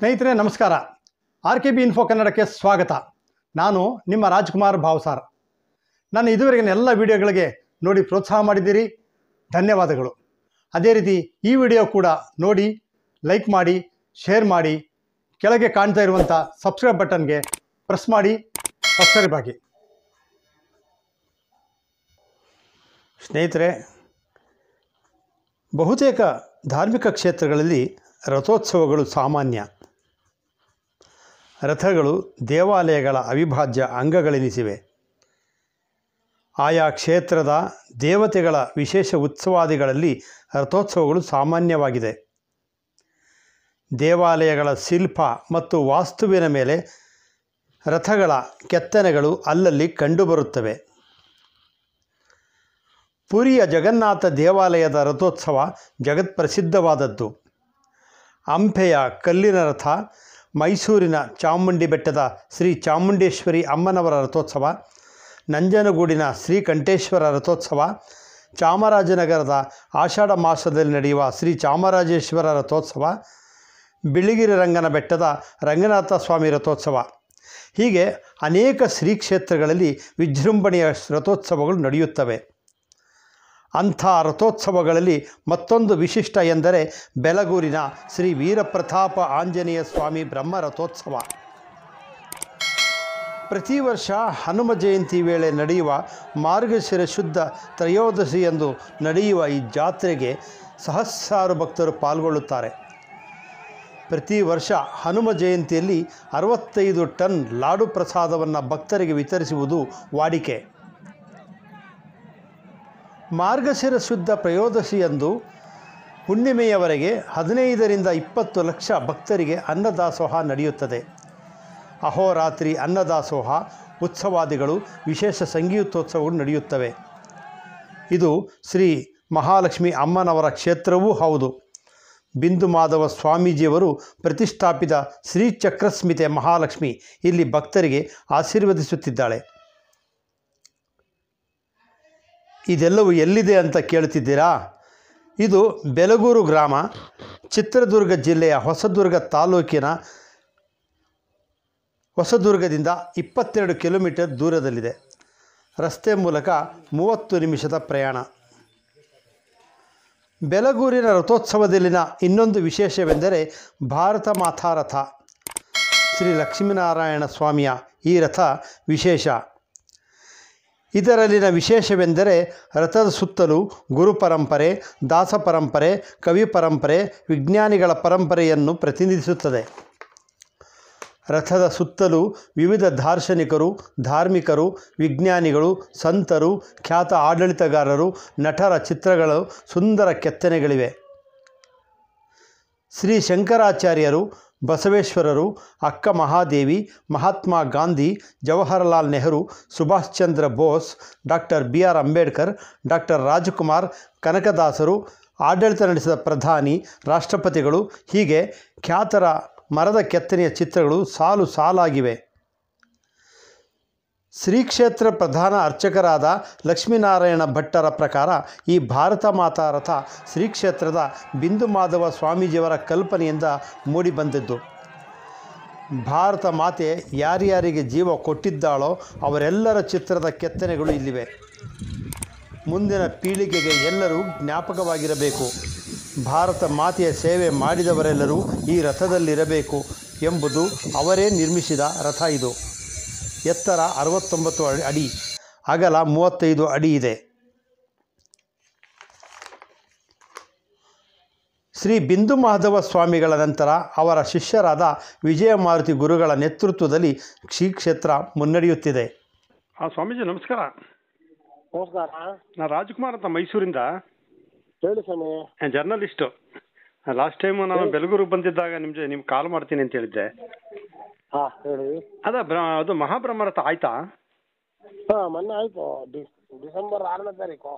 ಸ್ನೇಹಿತರೆ ನಮಸ್ಕಾರ. RKB info ಕನ್ನಡಕ್ಕೆ ಸ್ವಾಗತ. ನಾನು ನಿಮ್ಮ ರಾಜ್ಕುಮಾರ್ ಭಾವಸಾರ್. ನಾನು ಇದುವರೆಗಿನ ಎಲ್ಲ ವಿಡಿಯೋಗಳಿಗೆ ನೋಡಿ ಪ್ರೋತ್ಸಾಹ ಮಾಡಿದ್ದೀರಿ, ಧನ್ಯವಾದಗಳು. ಅದೇ ರೀತಿ ಈ ವಿಡಿಯೋ ಕೂಡ ನೋಡಿ ಲೈಕ್ ಮಾಡಿ, ಶೇರ್ ಮಾಡಿ, ಕೆಳಗೆ ಕಾಣ್ತಾ ಇರುವಂಥ ಸಬ್ಸ್ಕ್ರೈಬ್ ಬಟನ್ಗೆ ಪ್ರೆಸ್ ಮಾಡಿ ಸಬ್ಸ್ಕ್ರೈಬ್ ಆಗಿ. ಸ್ನೇಹಿತರೆ, ಬಹುತೇಕ ಧಾರ್ಮಿಕ ಕ್ಷೇತ್ರಗಳಲ್ಲಿ ರಥೋತ್ಸವಗಳು ಸಾಮಾನ್ಯ. ರಥಗಳು ದೇವಾಲಯಗಳ ಅವಿಭಾಜ್ಯ ಅಂಗಗಳೆನಿಸಿವೆ. ಆಯಾ ಕ್ಷೇತ್ರದ ದೇವತೆಗಳ ವಿಶೇಷ ಉತ್ಸವಾದಿಗಳಲ್ಲಿ ರಥೋತ್ಸವಗಳು ಸಾಮಾನ್ಯವಾಗಿದೆ. ದೇವಾಲಯಗಳ ಶಿಲ್ಪ ಮತ್ತು ವಾಸ್ತುವಿನ ಮೇಲೆ ರಥಗಳ ಕೆತ್ತನೆಗಳು ಅಲ್ಲಲ್ಲಿ ಕಂಡುಬರುತ್ತವೆ. ಪುರಿಯ ಜಗನ್ನಾಥ ದೇವಾಲಯದ ರಥೋತ್ಸವ ಜಗತ್ಪ್ರಸಿದ್ಧವಾದದ್ದು. ಹಂಪೆಯ ಕಲ್ಲಿನ ರಥ, ಮೈಸೂರಿನ ಚಾಮುಂಡಿ ಬೆಟ್ಟದ ಶ್ರೀ ಚಾಮುಂಡೇಶ್ವರಿ ಅಮ್ಮನವರ ರಥೋತ್ಸವ, ನಂಜನಗೂಡಿನ ಶ್ರೀಕಂಠೇಶ್ವರ ರಥೋತ್ಸವ, ಚಾಮರಾಜನಗರದ ಆಷಾಢ ಮಾಸದಲ್ಲಿ ನಡೆಯುವ ಶ್ರೀ ಚಾಮರಾಜೇಶ್ವರ ರಥೋತ್ಸವ, ಬಿಳಿಗಿರಿ ರಂಗನ ಬೆಟ್ಟದ ರಂಗನಾಥ ಸ್ವಾಮಿ ರಥೋತ್ಸವ, ಹೀಗೆ ಅನೇಕ ಶ್ರೀ ಕ್ಷೇತ್ರಗಳಲ್ಲಿ ವಿಜೃಂಭಣೆಯ ರಥೋತ್ಸವಗಳು ನಡೆಯುತ್ತವೆ. ಅಂಥ ರಥೋತ್ಸವಗಳಲ್ಲಿ ಮತ್ತೊಂದು ವಿಶಿಷ್ಟ ಎಂದರೆ ಬೆಲಗೂರಿನ ಶ್ರೀ ವೀರಪ್ರತಾಪ ಆಂಜನೇಯ ಸ್ವಾಮಿ ಬ್ರಹ್ಮ ರಥೋತ್ಸವ. ಪ್ರತಿ ವರ್ಷ ಹನುಮ ಜಯಂತಿ ವೇಳೆ ನಡೆಯುವ ಮಾರ್ಗಶಿರ ಶುದ್ಧ ತ್ರಯೋದಶಿಯಂದು ನಡೆಯುವ ಈ ಜಾತ್ರೆಗೆ ಸಹಸ್ರಾರು ಭಕ್ತರು ಪಾಲ್ಗೊಳ್ಳುತ್ತಾರೆ. ಪ್ರತಿ ವರ್ಷ ಹನುಮ ಜಯಂತಿಯಲ್ಲಿ 65 ಟನ್ ಲಾಡು ಪ್ರಸಾದವನ್ನು ಭಕ್ತರಿಗೆ ವಿತರಿಸುವುದು ವಾಡಿಕೆ. ಮಾರ್ಗಶಿರ ಶುದ್ಧ ತ್ರಯೋದಶಿಯಂದು ಹುಣ್ಣಿಮೆಯವರೆಗೆ 15 ರಿಂದ 20 ಲಕ್ಷ ಭಕ್ತರಿಗೆ ಅನ್ನದಾಸೋಹ ನಡೆಯುತ್ತದೆ. ಅಹೋರಾತ್ರಿ ಅನ್ನದಾಸೋಹ, ಉತ್ಸವಾದಿಗಳು, ವಿಶೇಷ ಸಂಗೀತೋತ್ಸವಗಳು ನಡೆಯುತ್ತವೆ. ಇದು ಶ್ರೀ ಮಹಾಲಕ್ಷ್ಮಿ ಅಮ್ಮನವರ ಕ್ಷೇತ್ರವೂ ಹೌದು. ಬಿಂದು ಮಾಧವ ಸ್ವಾಮೀಜಿಯವರು ಪ್ರತಿಷ್ಠಾಪಿತ ಶ್ರೀ ಚಕ್ರಸ್ಮಿತೆ ಮಹಾಲಕ್ಷ್ಮಿ ಇಲ್ಲಿ ಭಕ್ತರಿಗೆ ಆಶೀರ್ವದಿಸುತ್ತಿದ್ದಾಳೆ. ಇದೆಲ್ಲವೂ ಎಲ್ಲಿದೆ ಅಂತ ಕೇಳುತ್ತಿದ್ದೀರಾ? ಇದು ಬೆಲಗೂರು ಗ್ರಾಮ, ಚಿತ್ರದುರ್ಗ ಜಿಲ್ಲೆಯ ಹೊಸದುರ್ಗ ತಾಲೂಕಿನ ಹೊಸದುರ್ಗದಿಂದ 22 ಕಿಲೋಮೀಟರ್ ದೂರದಲ್ಲಿದೆ. ರಸ್ತೆ ಮೂಲಕ 30 ನಿಮಿಷದ ಪ್ರಯಾಣ. ಬೆಲಗೂರಿನ ರಥೋತ್ಸವದಲ್ಲಿನ ಇನ್ನೊಂದು ವಿಶೇಷವೆಂದರೆ ಭಾರತ ಮಾತಾ ರಥ. ಶ್ರೀ ಲಕ್ಷ್ಮೀನಾರಾಯಣ ಸ್ವಾಮಿಯ ಈ ರಥ ವಿಶೇಷ. ಇದರಲ್ಲಿನ ವಿಶೇಷವೆಂದರೆ ರಥದ ಸುತ್ತಲೂ ಗುರು ಪರಂಪರೆ, ದಾಸ ಪರಂಪರೆ, ಕವಿ ಪರಂಪರೆ, ವಿಜ್ಞಾನಿಗಳ ಪರಂಪರೆಯನ್ನು ಪ್ರತಿನಿಧಿಸುತ್ತದೆ. ರಥದ ಸುತ್ತಲೂ ವಿವಿಧ ದಾರ್ಶನಿಕರು, ಧಾರ್ಮಿಕರು, ವಿಜ್ಞಾನಿಗಳು, ಸಂತರು, ಖ್ಯಾತ ಆಡಳಿತಗಾರರು, ನಟರ ಚಿತ್ರಗಳು, ಸುಂದರ ಕೆತ್ತನೆಗಳಿವೆ. ಶ್ರೀ ಶಂಕರಾಚಾರ್ಯರು, ಬಸವೇಶ್ವರರು, Akka Mahadevi, Mahatma Gandhi, Jawaharlal Nehru, Subhash Chandra Bose, doctor BR Ambedkar, doctor Rajkumar, ಕನಕದಾಸರು, ಆಡಳಿತ ನಡೆಸಿದ ಪ್ರಧಾನಿ, ರಾಷ್ಟ್ರಪತಿಗಳು, ಹೀಗೆ ಖ್ಯಾತರ ಮರದ ಕೆತ್ತನೆಯ ಚಿತ್ರಗಳು ಸಾಲು ಸಾಲಾಗಿವೆ. ಶ್ರೀ ಕ್ಷೇತ್ರ ಪ್ರಧಾನ ಅರ್ಚಕರಾದ ಲಕ್ಷ್ಮೀನಾರಾಯಣ ಭಟ್ಟರ ಪ್ರಕಾರ ಈ ಭಾರತ ಮಾತಾ ರಥ ಶ್ರೀ ಕ್ಷೇತ್ರದ ಬಿಂದು ಮಾಧವ ಸ್ವಾಮೀಜಿಯವರ ಕಲ್ಪನೆಯಿಂದ ಮೂಡಿಬಂದದ್ದು. ಭಾರತ ಮಾತೆ ಯಾರ್ಯಾರಿಗೆ ಜೀವ ಕೊಟ್ಟಿದ್ದಾಳೋ ಅವರೆಲ್ಲರ ಚಿತ್ರದ ಕೆತ್ತನೆಗಳು ಇಲ್ಲಿವೆ. ಮುಂದಿನ ಪೀಳಿಗೆಗೆ ಎಲ್ಲರೂ ಜ್ಞಾಪಕವಾಗಿರಬೇಕು. ಭಾರತ ಮಾತೆಯ ಸೇವೆ ಮಾಡಿದವರೆಲ್ಲರೂ ಈ ರಥದಲ್ಲಿರಬೇಕು ಎಂಬುದು ಅವರೇ ನಿರ್ಮಿಸಿದ ರಥ ಇದು. ಎತ್ತರ 69 ಅಡಿ, ಅಗಲ 35 ಅಡಿ ಇದೆ. ಶ್ರೀ ಬಿಂದು ಮಾಧವ ಸ್ವಾಮಿಗಳ ನಂತರ ಅವರ ಶಿಷ್ಯರಾದ ವಿಜಯಮಾರುತಿ ಗುರುಗಳ ನೇತೃತ್ವದಲ್ಲಿ ಶ್ರೀ ಕ್ಷೇತ್ರ ಮುನ್ನಡೆಯುತ್ತಿದೆ. ಸ್ವಾಮೀಜಿ ನಮಸ್ಕಾರ. ನಮಸ್ಕಾರ. ನಾನು ರಾಜ್ಕುಮಾರ್ ಅಂತ ಮೈಸೂರಿಂದ. ಹೇಳಿ ಸ್ವಾಮಿ. ಜರ್ನಲಿಸ್ಟು. ಲಾಸ್ಟ್ ಟೈಮ್ ನಾನು ಬೆಲಗೂರಿಗೆ ಬಂದಿದ್ದಾಗ ನಿಮ್ಗೆ ಕಾಲ್ ಮಾಡ್ತೀನಿ ಅಂತ ಹೇಳಿದ್ದೆ. ಹಾಂ ಹೇಳಿ. ಅದು ಮಹಾಬ್ರಹ್ಮ ರಥ ಆಯ್ತಾ? ಹಾಂ ಮೊನ್ನೆ ಆಯಿತು. ಡಿಸೆಂಬರ್ 6ನೇ ತಾರೀಕು.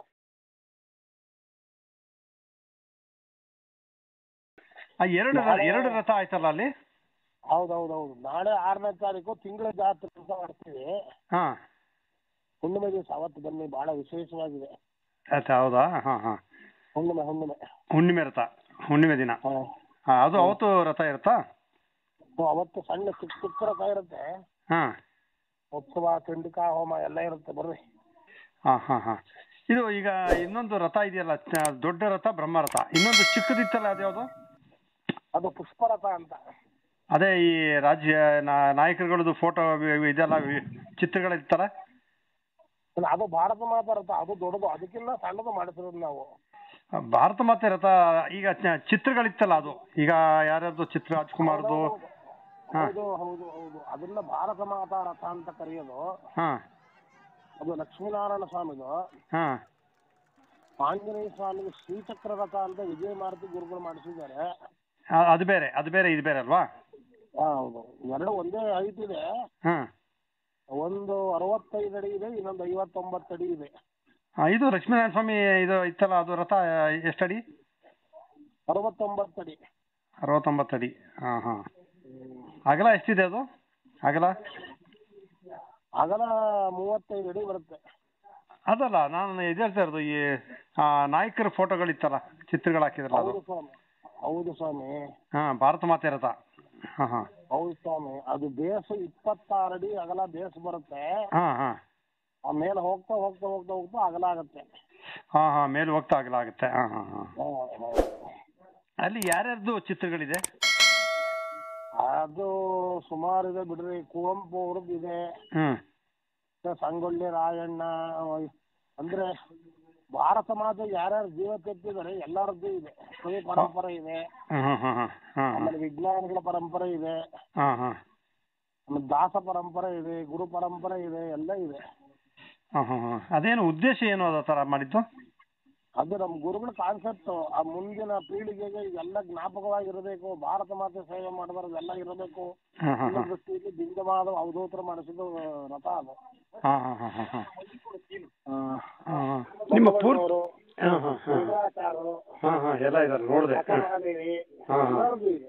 ಎರಡು ರಥ ಆಯ್ತಲ್ಲ ಅಲ್ಲಿ? ಹೌದೌದೌದು. ನಾಳೆ 6ನೇ ತಾರೀಕು ತಿಂಗಳ ಜಾತ್ರೆ ಅಂತ ಮಾಡ್ತೀವಿ. ಹಾಂ. ಹುಣ್ಣಿಮೆ ದಿವಸ ಅವತ್ತು ಬನ್ನಿ, ಭಾಳ ವಿಶೇಷವಾಗಿದೆ. ಹೌದಾ? ಹಾಂ ಹಾಂ. ಹುಣ್ಣಿಮೆ ಹುಣ್ಣಿಮೆ ರಥ, ಹುಣ್ಣಿಮೆ ದಿನ. ಹಾಂ. ಅದು ಅವತ್ತು ರಥ ಇರುತ್ತಾ? ಅವತ್ತು ಸಣ್ಣ ಚಿಕ್ಕ ಚಿಕ್ಕ ರಥ ಇರುತ್ತೆ. ಹಾಂ ಉತ್ಸವ, ಚಂಡಿಕಾ ಹೋಮ ಎಲ್ಲ ಇರುತ್ತೆ, ಬರ್ರಿ. ಹಾಂ. ಇದು ಈಗ ಇನ್ನೊಂದು ರಥ ಇದೆಯಲ್ಲ, ದೊಡ್ಡ ರಥ ಬ್ರಹ್ಮರಥ, ಇನ್ನೊಂದು ಚಿಕ್ಕದಿತ್ತಲ್ಲ ಅದ್ಯಾವುದು? ಅದು ಪುಷ್ಪರಥ ಅಂತ. ಅದೇ ಈ ರಾಜ್ಯ ನಾಯಕರುಗಳದ್ದು ಫೋಟೋ ಇದೆಲ್ಲ ಚಿತ್ರಗಳಿರ್ತಾರ? ಅದು ಭಾರತ ಮಾತಾ ರಥ, ಅದು ದೊಡ್ಡದು, ಅದಕ್ಕಿಂತ ಸಣ್ಣದು ಮಾಡಿಸಿರೋದು ನಾವು. ಭಾರತ ಮಾತೆ ರಥ ಈಗ ಚಿತ್ರಗಳಿತ್ತಲ್ಲ ಅದು, ಈಗ ಯಾರ್ಯಾರ್ದು ಚಿತ್ರ, ರಾಜ್ಕುಮಾರ್ದು? ಹೌದು ಹೌದು ಹೌದು, ಅದನ್ನ ಭಾರತ ಮಾತಾ ರಥ ಅಂತ ಕರೆಯೋದು. ಹಾಂ. ಅದು ಲಕ್ಷ್ಮೀನಾರಾಯಣ ಸ್ವಾಮಿದು. ಹಾಂ. ಆಂಜನೇಯ ಸ್ವಾಮಿಗೆ ಶ್ರೀಚಕ್ರ ರಥ ಅಂತ ವಿಜಯ ಮಾರುತಿ ಗುರುಗಳು ಮಾಡಿಸಿದ್ದಾರೆ. ಅದು ಬೇರೆ ಇದು ಬೇರೆ ಅಲ್ವಾ? ಹೌದು, ಎರಡು ಒಂದೇ ಹೈಟ್ ಇದೆ. ಹಾಂ. ಒಂದು 65 ಅಡಿ ಇದೆ, ಇನ್ನೊಂದು 59 ಅಡಿ ಇದೆ. ಇದು ಲಕ್ಷ್ಮೀನಾರಾಯಣ ಸ್ವಾಮಿ ಇದು ಇತ್ತಲ್ಲ, ಅದು ರಥ ಎಷ್ಟಡಿ? 69 ಅಡಿ. 69 ಅಡಿ. ಹಾಂ. ಅಗಲ ಎಷ್ಟಿದೆ ಅದು? ಅಗಲ 35 ಅಡಿ ಬರುತ್ತೆ. ಅದಲ್ಲ, ನಾನು ಇದು ಹೇಳ್ತಾ ಇರೋದು, ಈ ನಾಯಕರ ಫೋಟೋಗಳಿತ್ತಲ್ಲ, ಚಿತ್ರಗಳು ಹಾಕಿದ್ರಲ್ಲ ಅದು? ಹೌದು ಸ್ವಾಮಿ. ಹಾಂ, ಭಾರತ ಮಾತೆ ರಥ. ಹಾಂ. ಹೌದು ಸ್ವಾಮಿ, ಅದು ಬೇಸ್ 26 ಅಡಿ ಅಗಲ ಬೇಸ್ ಬರುತ್ತೆ. ಹಾಂ. ಆಮೇಲೆ ಹೋಗ್ತಾ ಹೋಗ್ತಾ ಹೋಗ್ತಾ ಹೋಗ್ತಾ ಅಗಲ ಆಗುತ್ತೆ. ಹಾಂ, ಮೇಲೆ ಹೋಗ್ತಾ ಅಗಲ ಆಗುತ್ತೆ. ಹಾಂ. ಹೌದು. ಅಲ್ಲಿ ಯಾರ್ಯಾರ್ದು ಚಿತ್ರಗಳಿದೆ? ಅದು ಸುಮಾರು ಇದೆ ಬಿಡ್ರಿ. ಕುವೆಂಪು ಅವ್ರದ್ದು ಇದೆ, ಸಂಗೊಳ್ಳಿ ರಾಯಣ್ಣ, ಅಂದ್ರೆ ಭಾರತ ಮಾತೆ ಯಾರ್ಯಾರು ಜೀವ ತೆತ್ತಿದ್ದಾರೆ ಎಲ್ಲರದ್ದು ಇದೆ. ಕವಿ ಪರಂಪರೆ ಇದೆ, ಆಮೇಲೆ ವಿಜ್ಞಾನಿಗಳ ಪರಂಪರೆ ಇದೆ, ಆಮೇಲೆ ದಾಸ ಪರಂಪರೆ ಇದೆ, ಗುರು ಪರಂಪರೆ ಇದೆ, ಎಲ್ಲ ಇದೆ. ಅದೇನು ಉದ್ದೇಶ ಏನು ಅದ ತರ ಮಾಡಿದ್ದು? ಅದು ನಮ್ಮ ಗುರುಗಳ ಕಾನ್ಸೆಪ್ಟ್. ಆ ಮುಂದಿನ ಪೀಳಿಗೆಗೆ ಇದೆಲ್ಲ ಜ್ಞಾಪಕವಾಗಿರಬೇಕು, ಭಾರತ ಮಾತೆ ಸೇವೆ ಮಾಡಿದ್ರೆ ಎಲ್ಲ ಇರಬೇಕು ದೃಷ್ಟಿಯಲ್ಲಿ ದಿಂಗವಾದ ಅವಧೂತರ ಮಾಡಿಸಿದ ರಥ ಅದು. ನಿಮ್ಮ ಎಲ್ಲ ಇದ್ದಾರೆ, ನೋಡಿದೆ.